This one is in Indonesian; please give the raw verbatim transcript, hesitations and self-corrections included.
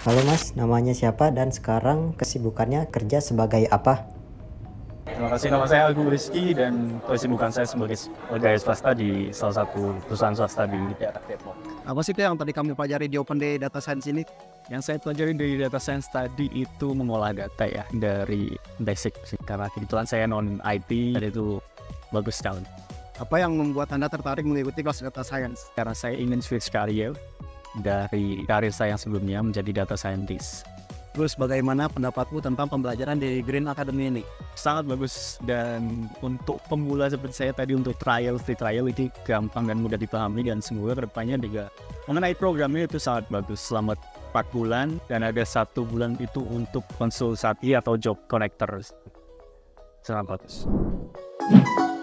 Halo Mas, namanya siapa dan sekarang kesibukannya kerja sebagai apa? Terima kasih. Nama saya Agung Rizky dan kesibukan saya sebagai pegawai swasta di salah satu perusahaan swasta di daerah Depok. Apa sih tuh yang tadi kamu pelajari di Open Day Data Science ini? Yang saya pelajari dari data science tadi itu mengolah data ya dari basic sih. Karena kebetulan saya non I T dan itu bagus sekali. Apa yang membuat Anda tertarik mengikuti kelas Data Science? Karena saya ingin switch career dari karir saya yang sebelumnya menjadi data scientist. Terus bagaimana pendapatmu tentang pembelajaran di Green Academy ini? Sangat bagus, dan untuk pemula seperti saya tadi untuk trial free trial itu gampang dan mudah dipahami, dan semoga kedepannya juga mengenai programnya itu sangat bagus selama empat bulan, dan ada satu bulan itu untuk konsultasi atau job connector. Sangat bagus.